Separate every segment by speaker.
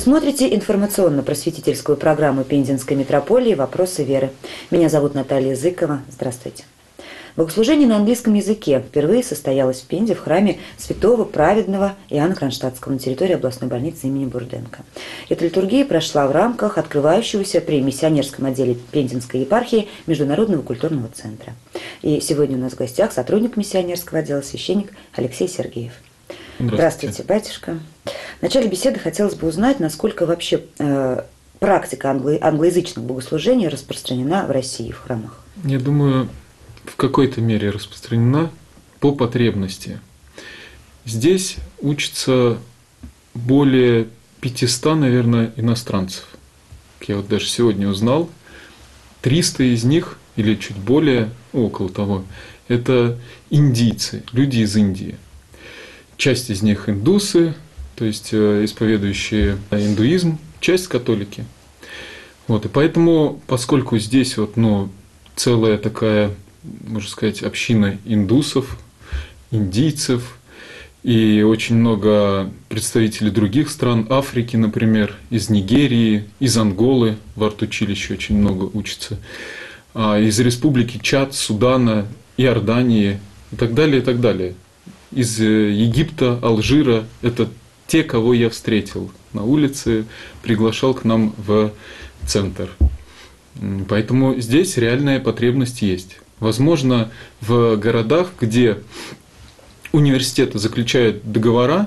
Speaker 1: смотрите информационно-просветительскую программу Пензенской митрополии «Вопросы веры». Меня зовут Наталья Зыкова. Здравствуйте. Богослужение на английском языке впервые состоялось в Пензе в храме святого праведного Иоанна Кронштадтского на территории областной больницы имени Бурденко. Эта литургия прошла в рамках открывающегося при миссионерском отделе Пензенской епархии Международного культурного центра. И сегодня у нас в гостях сотрудник миссионерского отдела, священник Алексей Сергеев. Здравствуйте, батюшка. В начале беседы хотелось бы узнать, насколько вообще практика англоязычных богослужений распространена в России, в храмах.
Speaker 2: Я думаю, в какой-то мере распространена по потребности. Здесь учатся более 500, наверное, иностранцев. Я вот даже сегодня узнал, 300 из них, или чуть более, около того, это индийцы, люди из Индии. Часть из них индусы, то есть исповедующие индуизм, часть католики. Вот, и поэтому, поскольку здесь вот, целая такая, можно сказать, община индусов, индийцев, и очень много представителей других стран, Африки, например, из Нигерии, из Анголы, в арт-училище очень много учатся, из республики Чад, Судана, Иордании и так далее, и так далее. Из Египта, Алжира, это те, кого я встретил на улице, приглашал к нам в центр. Поэтому здесь реальная потребность есть. Возможно, в городах, где университеты заключают договора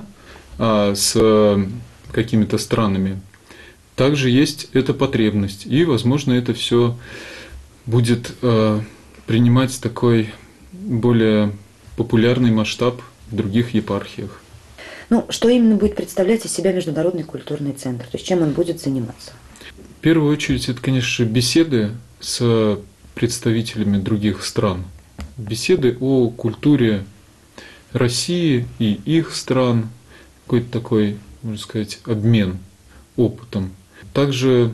Speaker 2: с какими-то странами, также есть эта потребность. И, возможно, это все будет принимать такой более популярный масштаб в других епархиях.
Speaker 1: Что именно будет представлять из себя Международный культурный центр? То есть чем он будет заниматься?
Speaker 2: В первую очередь, это, конечно, беседы с представителями других стран. Беседы о культуре России и их стран. Какой-то такой, можно сказать, обмен опытом. Также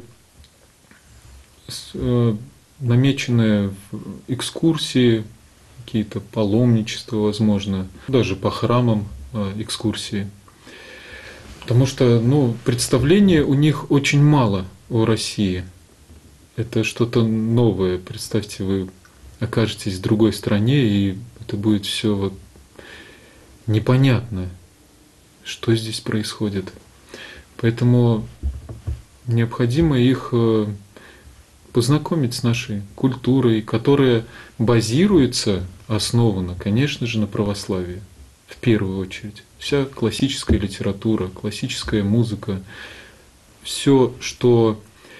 Speaker 2: намеченные экскурсии, какие-то паломничества, возможно, даже по храмам экскурсии. Потому что, представления у них очень мало о России. Это что-то новое. Представьте, вы окажетесь в другой стране, и это будет все непонятно, что здесь происходит. Поэтому необходимо их познакомить с нашей культурой, которая базируется, основана, конечно же, на православии. В первую очередь. Вся классическая литература, классическая музыка, все, что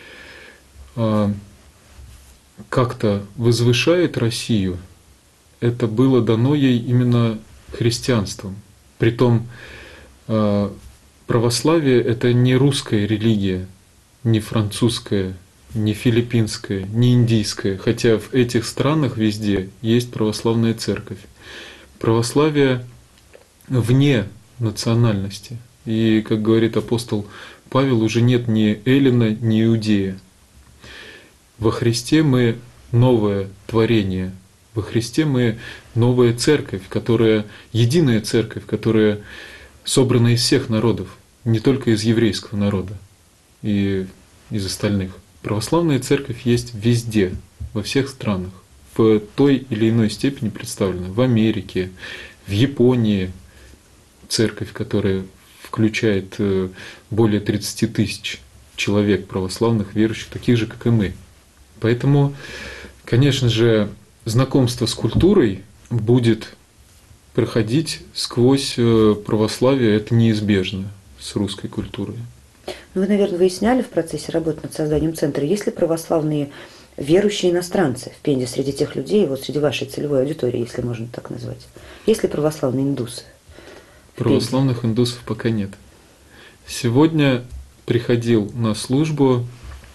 Speaker 2: как-то возвышает Россию, это было дано ей именно христианством. Притом православие – это не русская религия, не французская, не филиппинская, не индийская, хотя в этих странах везде есть православная церковь. Православие вне национальности. И, как говорит апостол Павел, уже нет ни эллина, ни иудея. Во Христе мы новое творение. Во Христе мы новая церковь, единая церковь, которая собрана из всех народов, не только из еврейского народа и из остальных. Православная церковь есть везде, во всех странах, в той или иной степени представлена. В Америке, в Японии церковь, которая включает более 30 тысяч человек православных, верующих, таких же, как и мы. Поэтому, конечно же, знакомство с культурой будет проходить сквозь православие, это неизбежно с русской культурой.
Speaker 1: Вы, наверное, выясняли в процессе работы над созданием центра, есть ли православные верующие иностранцы в Пензе среди тех людей, среди вашей целевой аудитории, если можно так назвать? Есть ли православные индусы?
Speaker 2: Православных индусов пока нет. Сегодня приходил на службу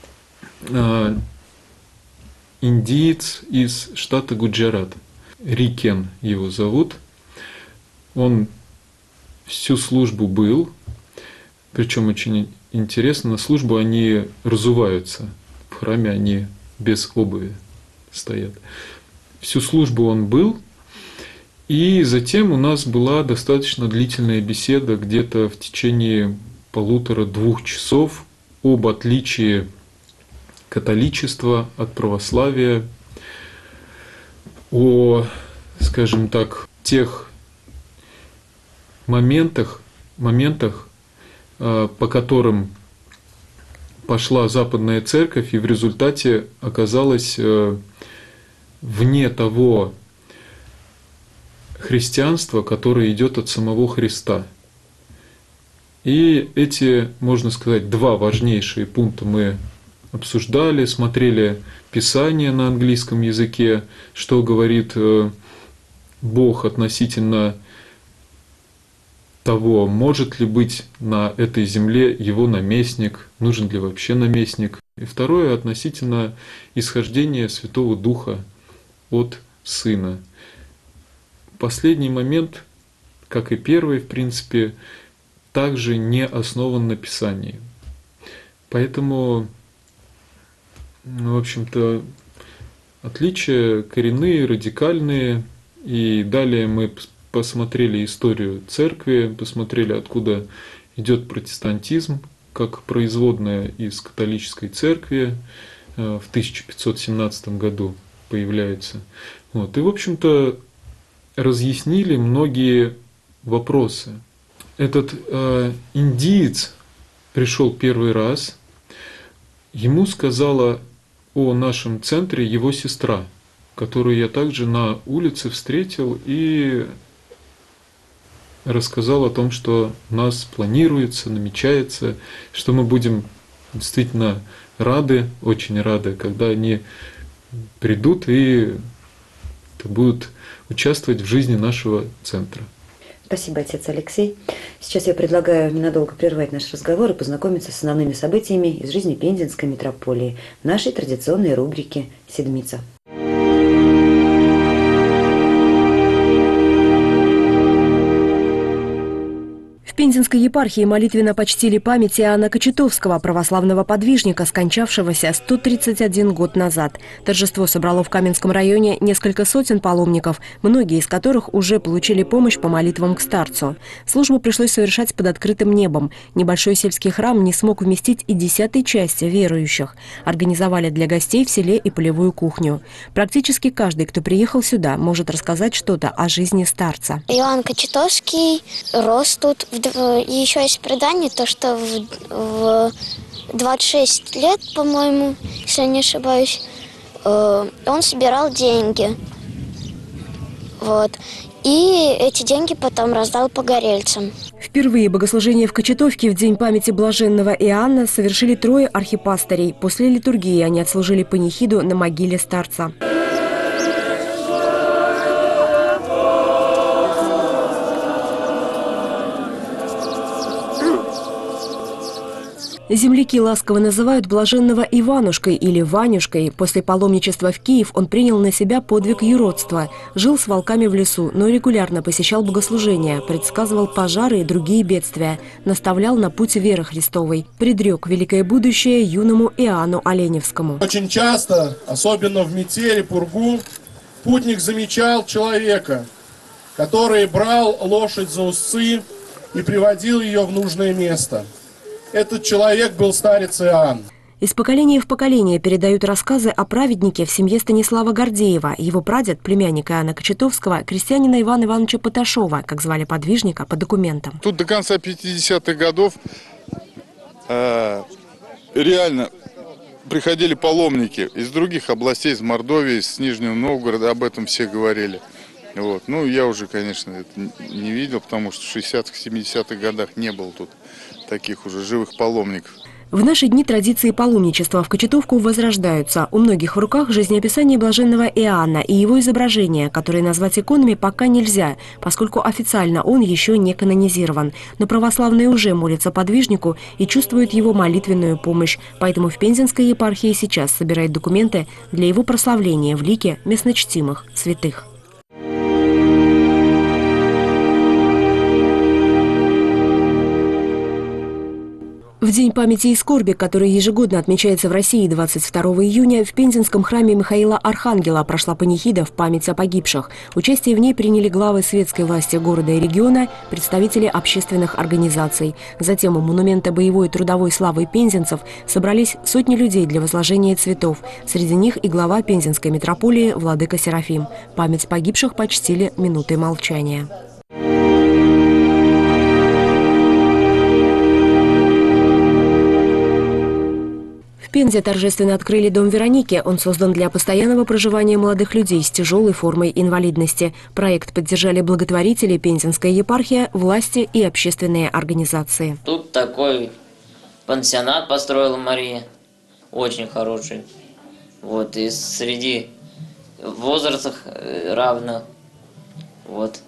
Speaker 2: индиец из штата Гуджарат. Рикен его зовут. Он всю службу был, причем очень интересно, на службу они разуваются, в храме они без обуви стоят. Всю службу он был, и затем у нас была достаточно длительная беседа, где-то в течение 1,5–2 часов об отличии католичества от православия, о, скажем так, тех моментах, по которым пошла Западная Церковь и в результате оказалась вне того христианства, которое идет от самого Христа. И эти, можно сказать, два важнейшие пункта мы обсуждали, смотрели Писание на английском языке, что говорит Бог относительно того, может ли быть на этой земле его наместник, нужен ли вообще наместник. И второе, относительно исхождения Святого Духа от Сына. Последний момент, как и первый, в принципе, также не основан на Писании. Поэтому, в общем-то, отличия коренные, радикальные. И далее мы посмотрели историю церкви, посмотрели, откуда идет протестантизм, как производная из католической церкви в 1517 году появляется. И, в общем-то, разъяснили многие вопросы. Этот индиец пришел первый раз, ему сказала о нашем центре его сестра, которую я также на улице встретил и рассказал о том, что у нас планируется, намечается, что мы будем действительно рады, очень рады, когда они придут и будут участвовать в жизни нашего центра.
Speaker 1: Спасибо, отец Алексей. Сейчас я предлагаю ненадолго прервать наш разговор и познакомиться с основными событиями из жизни Пензенской митрополии в нашей традиционной рубрике «Седмица».
Speaker 3: В Пензенской епархии молитвенно почтили память Иоанна Кочетовского, православного подвижника, скончавшегося 131 год назад. Торжество собрало в Каменском районе несколько сотен паломников, многие из которых уже получили помощь по молитвам к старцу. Службу пришлось совершать под открытым небом. Небольшой сельский храм не смог вместить и 10-й части верующих. Организовали для гостей в селе и полевую кухню. Практически каждый, кто приехал сюда, может рассказать что-то о жизни старца.
Speaker 4: Иоанн Кочетовский рос тут. И еще есть предание, то, что в 26 лет, по-моему, если я не ошибаюсь, он собирал деньги. И эти деньги потом раздал погорельцам.
Speaker 3: Впервые богослужение в Кочетовке в день памяти блаженного Иоанна совершили 3 архипастырей. После литургии они отслужили панихиду на могиле старца. Земляки ласково называют блаженного Иванушкой или Ванюшкой. После паломничества в Киев он принял на себя подвиг юродства. Жил с волками в лесу, но регулярно посещал богослужения, предсказывал пожары и другие бедствия, наставлял на путь веры Христовой, предрек великое будущее юному Иоанну Оленевскому.
Speaker 5: Очень часто, особенно в метели, пургу, путник замечал человека, который брал лошадь за уздцы и приводил ее в нужное место. Этот человек был старец Иоанн.
Speaker 3: Из поколения в поколение передают рассказы о праведнике в семье Станислава Гордеева. Его прадед, племянник Иоанна Кочетовского, крестьянина Ивана Ивановича Поташова, как звали подвижника по документам.
Speaker 6: Тут до конца 50-х годов реально приходили паломники из других областей, из Мордовии, из Нижнего Новгорода, об этом все говорили. Ну, я уже, конечно, это не видел, потому что в 60-х, 70-х годах не было тут таких уже живых паломников.
Speaker 3: В наши дни традиции паломничества в Кочетовку возрождаются. У многих в руках жизнеописание блаженного Иоанна и его изображения, которые назвать иконами пока нельзя, поскольку официально он еще не канонизирован. Но православные уже молятся подвижнику и чувствуют его молитвенную помощь. Поэтому в Пензенской епархии сейчас собирают документы для его прославления в лике местночтимых святых. В В День памяти и скорби, который ежегодно отмечается в России 22 июня, в Пензенском храме Михаила Архангела прошла панихида в память о погибших. Участие в ней приняли главы светской власти города и региона, представители общественных организаций. Затем у монумента боевой и трудовой славы пензенцев собрались сотни людей для возложения цветов. Среди них и глава Пензенской митрополии владыка Серафим. Память погибших почтили минутой молчания. В Пензе торжественно открыли дом Вероники. Он создан для постоянного проживания молодых людей с тяжелой формой инвалидности. Проект поддержали благотворители, Пензенская епархия, власти и общественные организации.
Speaker 7: Тут такой пансионат построила Мария, очень хороший. Вот, и среди возрастов равно. Вот.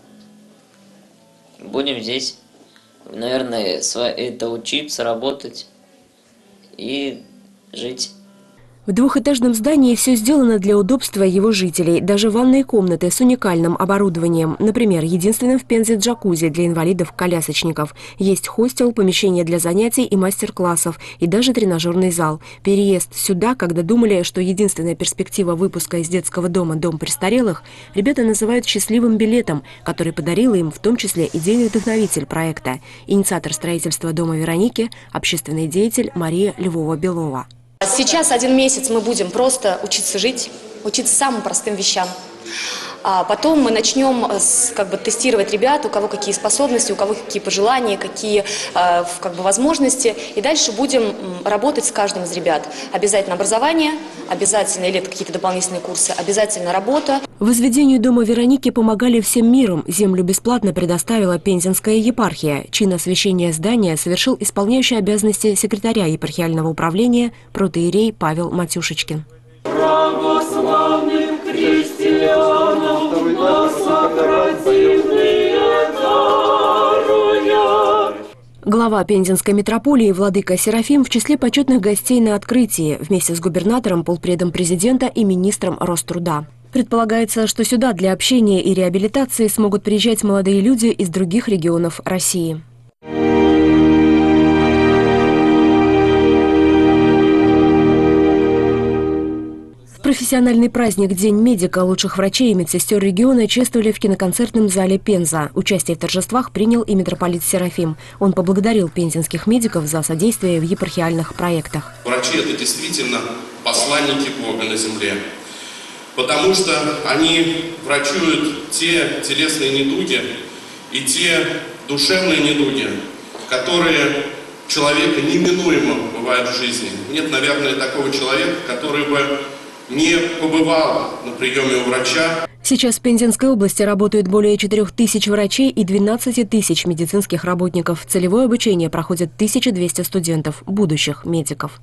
Speaker 7: Будем здесь, наверное, это учиться, работать и жить.
Speaker 3: В двухэтажном здании все сделано для удобства его жителей. Даже ванные комнаты с уникальным оборудованием. Например, единственным в Пензе джакузи для инвалидов-колясочников. Есть хостел, помещение для занятий и мастер-классов. И даже тренажерный зал. Переезд сюда, когда думали, что единственная перспектива выпуска из детского дома «Дом престарелых», ребята называют счастливым билетом, который подарила им в том числе идейный вдохновитель проекта. Инициатор строительства дома Вероники – общественный деятель Мария Львова-Белова.
Speaker 8: Сейчас 1 месяц мы будем просто учиться жить, учиться самым простым вещам. А потом мы начнем тестировать ребят, у кого какие способности, у кого какие пожелания, какие возможности. И дальше будем работать с каждым из ребят. Обязательно образование, обязательно или какие-то дополнительные курсы, обязательно работа.
Speaker 3: Возведению дома Вероники помогали всем миром. Землю бесплатно предоставила Пензенская епархия. Чин освящения здания совершил исполняющий обязанности секретаря епархиального управления протоиерей Павел Матюшечкин. Православным христианам глава Пензенской митрополии владыка Серафим в числе почетных гостей на открытии вместе с губернатором, полпредом президента и министром Роструда. Предполагается, что сюда для общения и реабилитации смогут приезжать молодые люди из других регионов России. Профессиональный праздник «День медика» лучших врачей и медсестер региона чествовали в киноконцертном зале Пенза. Участие в торжествах принял и митрополит Серафим. Он поблагодарил пензенских медиков за содействие в епархиальных проектах.
Speaker 9: Врачи – это действительно посланники Бога на земле, потому что они врачуют те телесные недуги и те душевные недуги, которые у человека неминуемо бывают в жизни. Нет, наверное, такого человека, который бы не побывал на приеме у врача.
Speaker 3: Сейчас в Пензенской области работают более 4000 врачей и 12 тысяч медицинских работников. Целевое обучение проходит 1200 студентов, будущих медиков.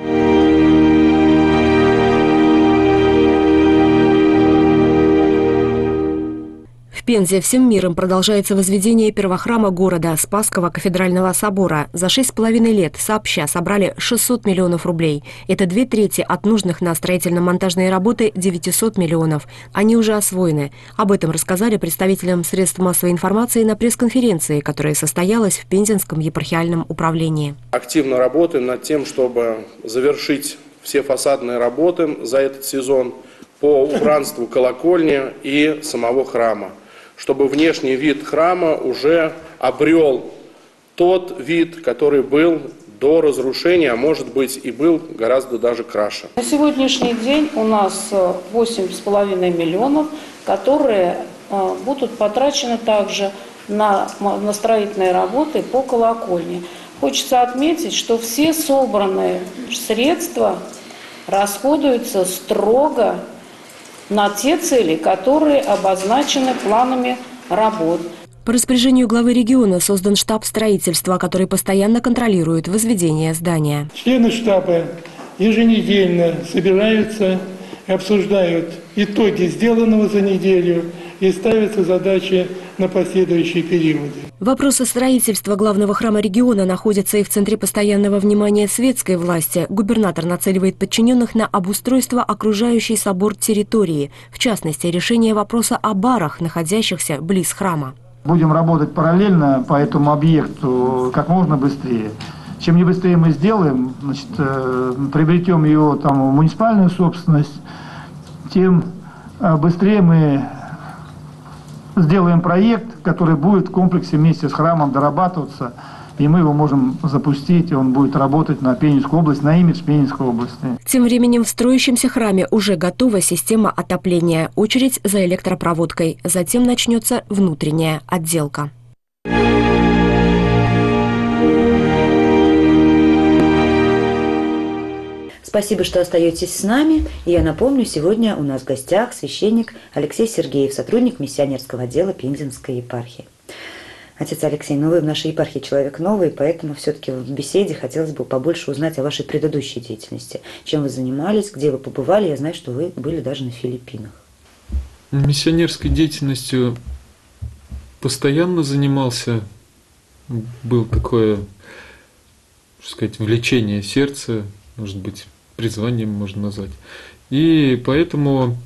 Speaker 3: В Пензе всем миром продолжается возведение первохрама города Спасского кафедрального собора. За 6,5 лет сообща собрали 600 миллионов рублей. Это 2/3 от нужных на строительно-монтажные работы 900 миллионов. Они уже освоены. Об этом рассказали представителям средств массовой информации на пресс-конференции, которая состоялась в Пензенском епархиальном управлении.
Speaker 5: Активно работаем над тем, чтобы завершить все фасадные работы за этот сезон по убранству колокольни и самого храма, чтобы внешний вид храма уже обрел тот вид, который был до разрушения, а может быть и был гораздо даже краше.
Speaker 10: На сегодняшний день у нас 8,5 миллионов, которые будут потрачены также на строительные работы по колокольне. Хочется отметить, что все собранные средства расходуются строго на те цели, которые обозначены планами работ.
Speaker 3: По распоряжению главы региона создан штаб строительства, который постоянно контролирует возведение здания.
Speaker 11: Члены штаба еженедельно собираются и обсуждают итоги сделанного за неделю и ставятся задачи на последующие периоды.
Speaker 3: Вопросы строительства главного храма региона находятся и в центре постоянного внимания светской власти. Губернатор нацеливает подчиненных на обустройство окружающей собор территории, в частности, решение вопроса о барах, находящихся близ храма.
Speaker 12: Будем работать параллельно по этому объекту как можно быстрее. чем не быстрее мы сделаем, значит, приобретем ее там в муниципальную собственность, тем быстрее мы сделаем проект, который будет в комплексе вместе с храмом дорабатываться, и мы его можем запустить, и он будет работать на Пензенскую область, на имидж Пензенской области.
Speaker 3: Тем временем в строящемся храме уже готова система отопления, очередь за электропроводкой. Затем начнется внутренняя отделка.
Speaker 1: Спасибо, что остаетесь с нами. И я напомню, сегодня у нас в гостях священник Алексей Сергеев, сотрудник миссионерского отдела Пензенской епархии. Отец Алексей, вы в нашей епархии человек новый, поэтому все-таки в беседе хотелось бы побольше узнать о вашей предыдущей деятельности. Чем вы занимались, где вы побывали? Я знаю, что вы были даже на Филиппинах.
Speaker 2: Миссионерской деятельностью постоянно занимался. Было такое, так сказать, влечение сердца, может быть, призванием можно назвать. И поэтому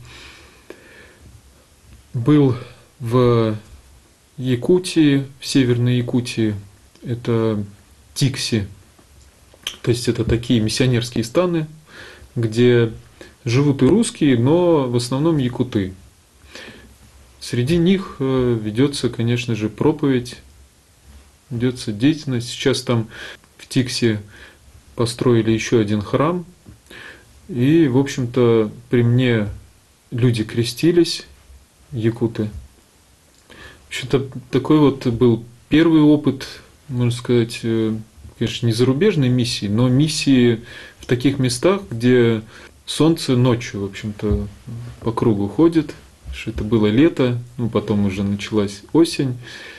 Speaker 2: был в Якутии, в Северной Якутии, это Тикси, то есть это такие миссионерские станы, где живут и русские, но в основном якуты. Среди них ведется, конечно же, проповедь, ведется деятельность. Сейчас там в Тикси построили еще один храм, и, в общем-то, при люди крестились, якуты. Что-то такой вот был первый опыт, можно сказать, конечно, не зарубежной миссии, но миссии в таких местах, где солнце ночью, в общем-то, по кругу ходит, что это было лето, потом уже началась осень,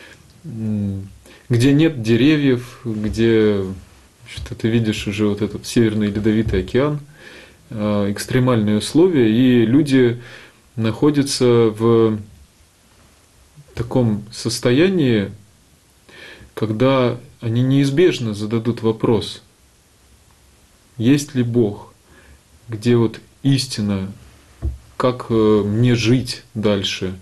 Speaker 2: где нет деревьев, где что ты видишь уже вот этот Северный Ледовитый океан, экстремальные условия, и люди находятся в таком состоянии, когда они неизбежно зададут вопрос, есть ли Бог, где вот истина, как мне жить дальше.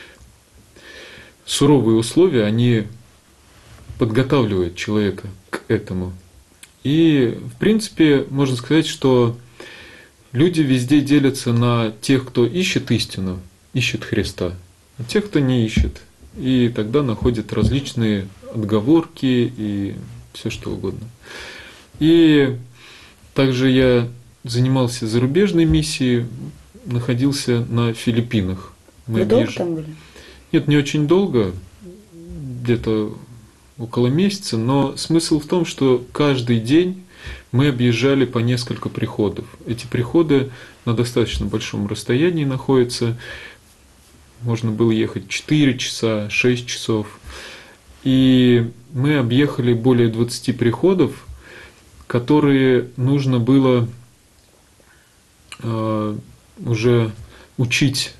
Speaker 2: Суровые условия, они подготавливают человека к этому. И, в принципе, можно сказать, что люди везде делятся на тех, кто ищет истину, ищет Христа, а тех, кто не ищет. И тогда находят различные отговорки и все что угодно. И также я занимался зарубежной миссией, находился на Филиппинах.
Speaker 1: Вы долго там были?
Speaker 2: Нет, не очень долго, где-то около месяца, но смысл в том, что каждый день мы объезжали по несколько приходов. Эти приходы на достаточно большом расстоянии находятся. Можно было ехать 4 часа, 6 часов. И мы объехали более 20 приходов, которые нужно было уже учить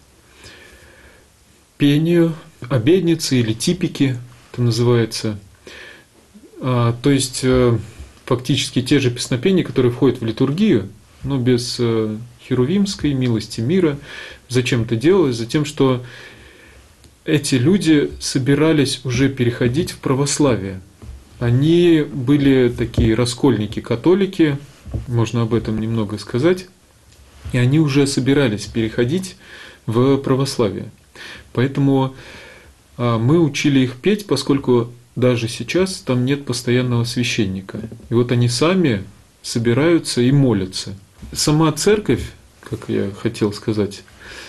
Speaker 2: пению, обедницы или типики, это называется. То есть фактически те же песнопения, которые входят в литургию, но без херувимской милости мира. Зачем это делалось? Затем, что эти люди собирались уже переходить в православие. Они были такие раскольники-католики, можно об этом немного сказать, и они уже собирались переходить в православие. Поэтому мы учили их петь, поскольку даже сейчас там нет постоянного священника. И вот они сами собираются и молятся. Сама церковь, как я хотел сказать,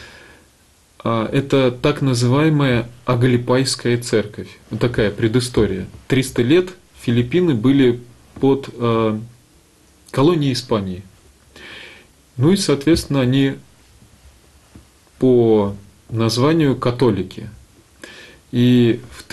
Speaker 2: это так называемая Агалипайская церковь. Вот такая предыстория. 300 лет Филиппины были под колонией Испании. Ну и, соответственно, они по названию католики. И в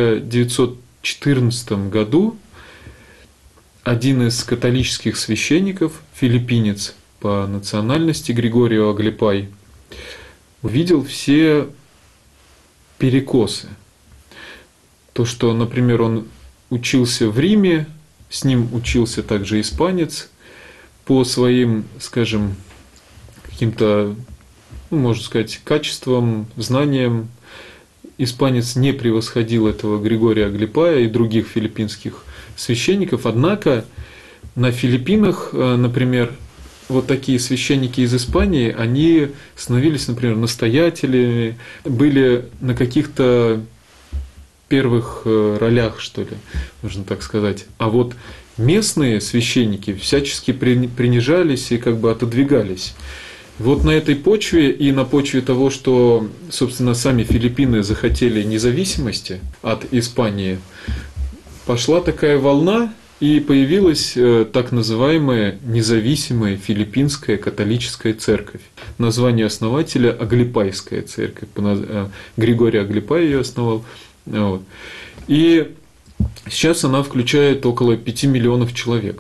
Speaker 2: 1914 году один из католических священников, филиппинец по национальности Григорио Агалипай, увидел все перекосы. То, что, например, он учился в Риме, с ним учился также испанец, по своим, скажем, каким-то, можно сказать, качествам, знаниям, испанец не превосходил этого Григория Агалипая и других филиппинских священников, однако на Филиппинах, например, вот такие священники из Испании, они становились, например, настоятелями, были на каких-то первых ролях, что ли, можно так сказать. А вот местные священники всячески принижались и как бы отодвигались. Вот на этой почве и на почве того, что, собственно, сами Филиппины захотели независимости от Испании, пошла такая волна, и появилась так называемая независимая филиппинская католическая церковь. Название основателя – Аглипайская церковь. Григорий Аглипай ее основал. Вот. И сейчас она включает около 5 миллионов человек.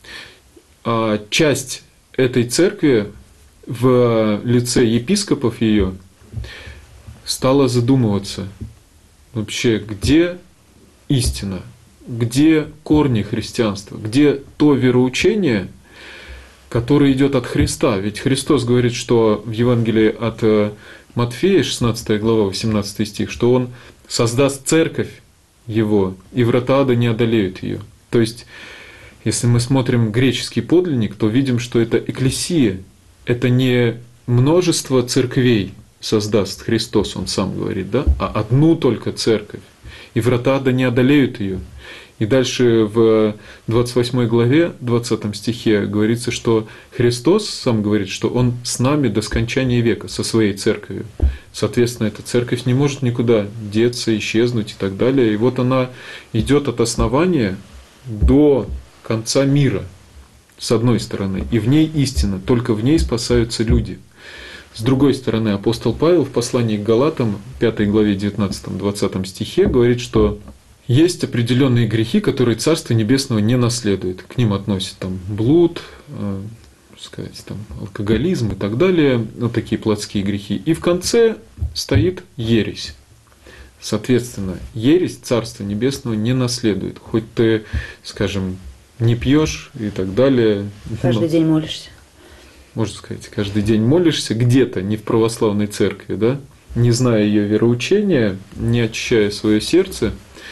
Speaker 2: А часть этой церкви в лице епископов ее стала задумываться вообще, где истина, где корни христианства, где то вероучение, которое идет от Христа. Ведь Христос говорит, что в Евангелии от Матфея, 16 глава, 18 стих, что Он создаст церковь Его, и врата ада не одолеют ее. То есть, если мы смотрим греческий подлинник, то видим, что это экклесия, это не множество церквей создаст Христос, Он сам говорит, да, а одну только церковь, и врата ада не одолеют ее. И дальше в 28 главе, 20 стихе говорится, что Христос сам говорит, что Он с нами до скончания века, со своей церковью. Соответственно, эта церковь не может никуда деться, исчезнуть и так далее. И вот она идет от основания до конца мира, с одной стороны. И в ней истина, только в ней спасаются люди. С другой стороны, апостол Павел в послании к Галатам, 5 главе 19-20 стихе, говорит, что есть определенные грехи, которые Царство Небесного не наследует. К ним относят там блуд, сказать, там, алкоголизм и так далее, вот такие плотские грехи. И в конце стоит ересь. Соответственно, ересь Царства Небесного не наследует. Хоть ты, скажем, не пьешь и так далее.
Speaker 1: Каждый день молишься.
Speaker 2: Можно сказать, каждый день молишься где-то, не в православной церкви, да? Не зная ее вероучения, не очищая свое сердце.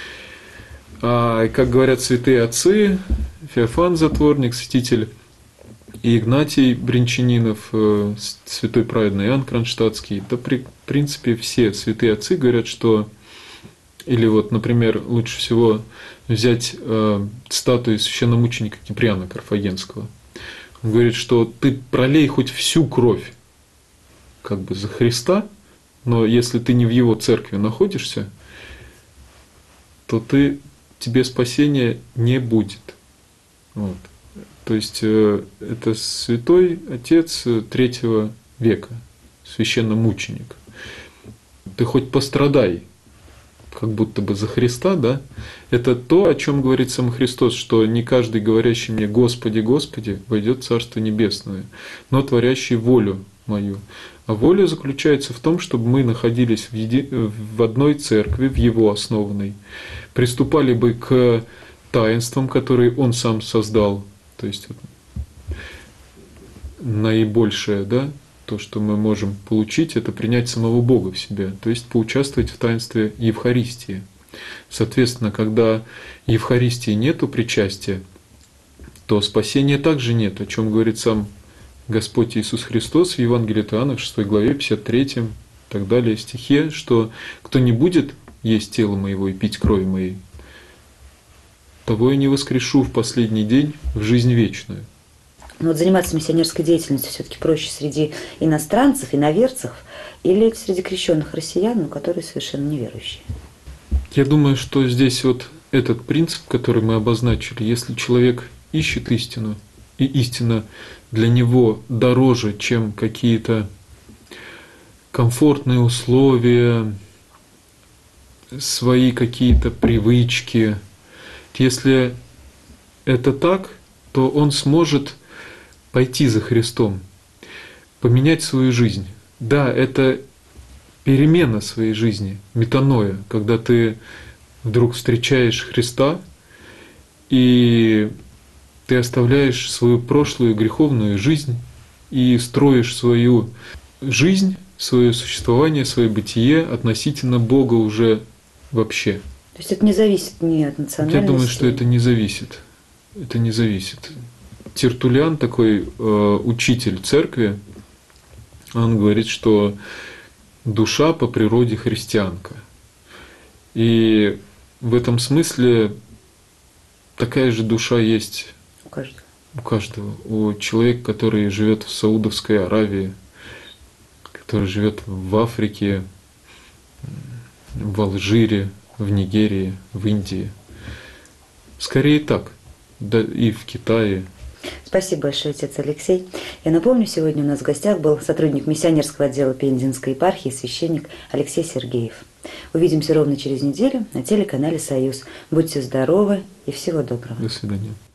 Speaker 2: А, как говорят святые отцы, Феофан Затворник, святитель, и Игнатий Бринчанинов, святой праведный Иоанн Кронштадтский, да, в принципе, все святые отцы говорят, что, или вот, например, лучше всего взять статую священномученика Киприана Карфагенского. Он говорит, что ты пролей хоть всю кровь как бы за Христа, но если ты не в его церкви находишься, то тебе спасения не будет. Вот. То есть это святой отец III века, священномученик. Ты хоть пострадай, как будто бы за Христа, да? Это то, о чем говорит сам Христос, что не каждый, говорящий мне «Господи, Господи», войдет в Царство Небесное, но творящий волю мою. А воля заключается в том, чтобы мы находились в одной церкви, в Его основанной, приступали бы к таинствам, которые Он сам создал, то есть наибольшее, да, то, что мы можем получить, это принять самого Бога в себя, то есть поучаствовать в таинстве Евхаристии. Соответственно, когда Евхаристии нету причастия, то спасения также нет, о чем говорит сам Господь Иисус Христос в Евангелии от Иоанна, в 6 главе, 53 и так далее стихе, что кто не будет есть тело моего и пить крови моей, того я не воскрешу в последний день в жизнь вечную.
Speaker 1: Но вот заниматься миссионерской деятельностью все-таки проще среди иностранцев, иноверцев, или среди крещенных россиян, которые совершенно неверующие?
Speaker 2: Я думаю, что здесь вот этот принцип, который мы обозначили, если человек ищет истину, и истина для него дороже, чем какие-то комфортные условия, свои какие-то привычки. Если это так, то он сможет пойти за Христом, поменять свою жизнь. Да, это перемена своей жизни, метаноя, когда ты вдруг встречаешь Христа, и ты оставляешь свою прошлую греховную жизнь и строишь свою жизнь, свое существование, свое бытие относительно Бога уже вообще.
Speaker 1: То есть это не зависит ни от национальности?
Speaker 2: Я думаю, что это не зависит. Это не зависит. Тертуллиан, такой учитель церкви, он говорит, что душа по природе христианка. И в этом смысле такая же душа есть
Speaker 1: у каждого.
Speaker 2: У каждого. У человека, который живет в Саудовской Аравии, который живет в Африке, в Алжире, в Нигерии, в Индии. Скорее так. Да, и в Китае.
Speaker 1: Спасибо большое, отец Алексей. Я напомню, сегодня у нас в гостях был сотрудник миссионерского отдела Пензенской епархии, священник Алексей Сергеев. Увидимся ровно через неделю на телеканале «Союз». Будьте здоровы и всего доброго.
Speaker 2: До свидания.